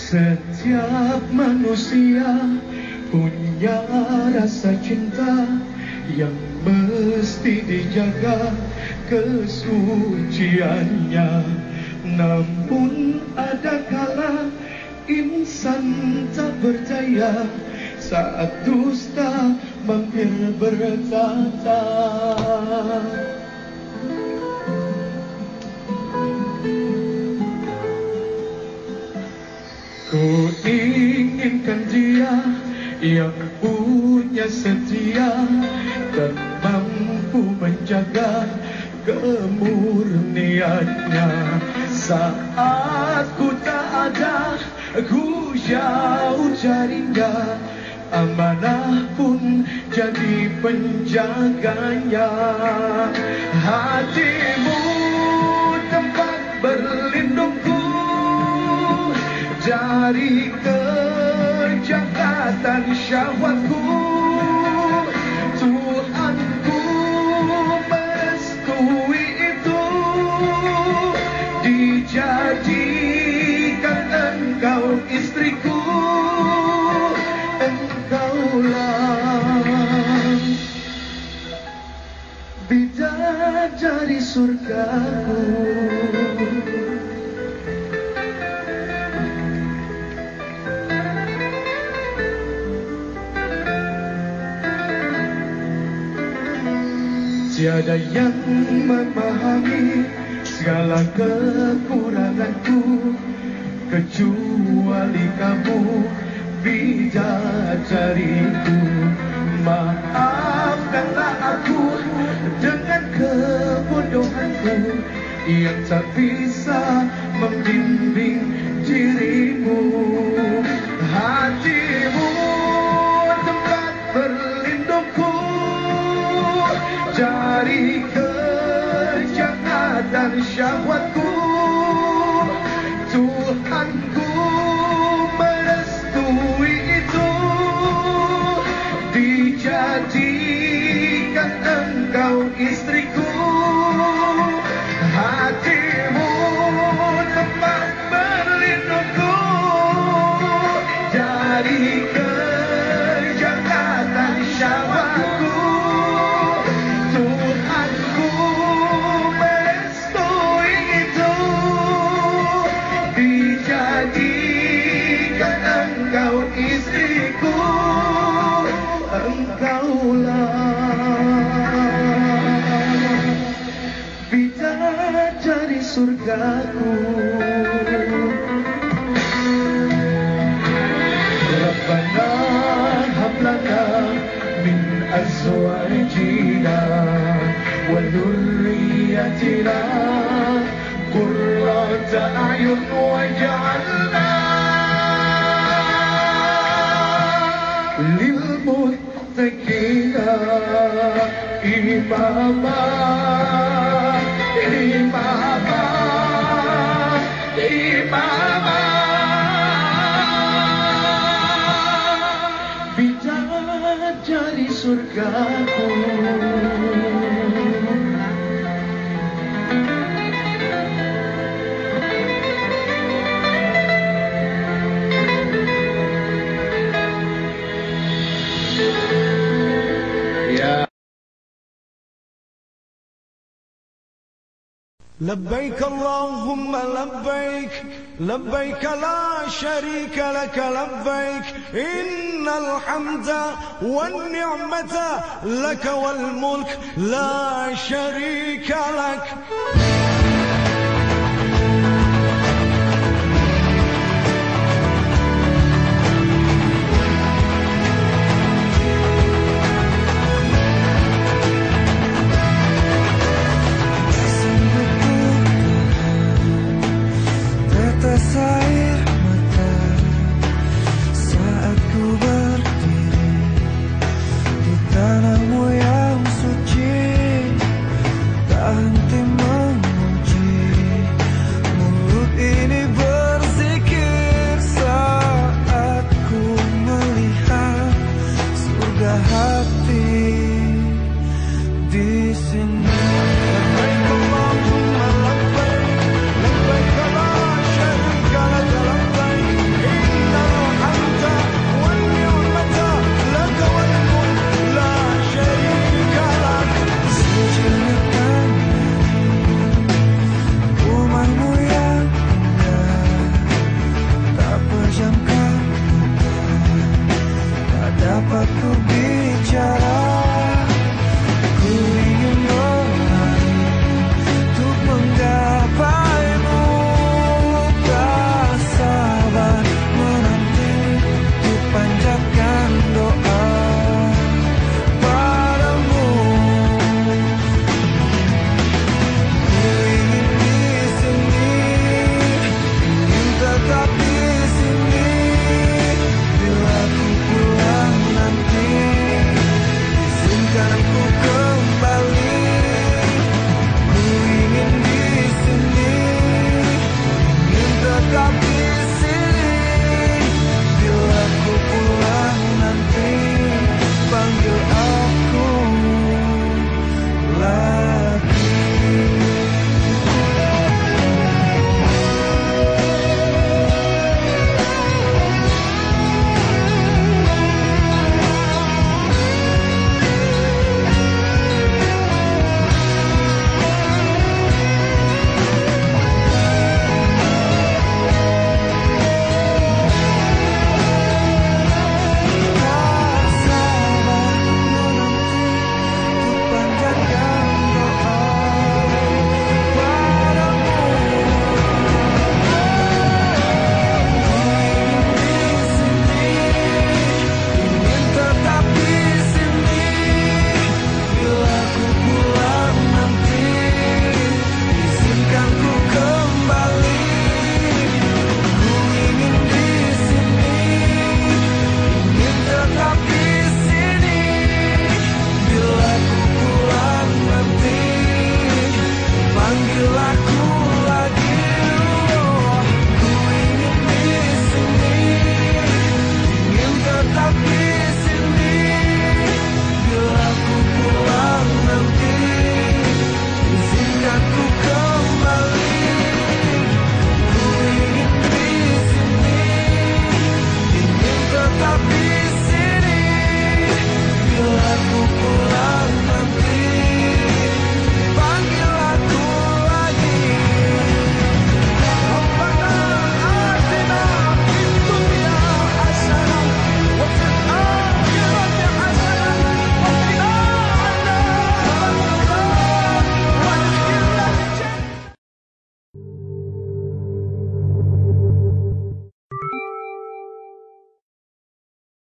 Setiap manusia punya rasa cinta yang mesti dijaga kesuciannya. Namun ada kala insan tak berdaya saat dusta mampir bertata. Ku inginkan dia yang punya setia dan mampu menjaga kemurniannya. Saat ku tak ada, ku jauh carinya, amanah pun jadi penjaganya. Hatimu tempat berlindungku dari kejahatan syahwatku. Tuhanku merestui itu, dijadikan engkau istriku. Engkaulah bidadari surgaku. Tiada yang memahami segala kekuranganku kecuali kamu, bidadariku. Maafkanlah aku dengan kebodohanku yang tak bisa membimbing dirimu. Hatimu tempat berlindungku dari kejahatan syahwatku. Tuhanku merestui itu, dijadikan engkau istriku. Hatimu tempat berlindungku dari kejahatan syahwatku. Tuhanku merestui itu, dijadikan engkau istriku. Engkaulah bidadari surgaku. Rabbana hab lana min azwajina wa dhurriyyatina qurrata a'yun waj'alna lil muttaqina imama. Imama, imama, bidadari surgaku. لبيك اللهم لبيك لبيك لا شريك لك لبيك إن الحمد والنعمة لك والملك لا شريك لك. Air mata saat ku berdiri di tanahmu yang suci, tak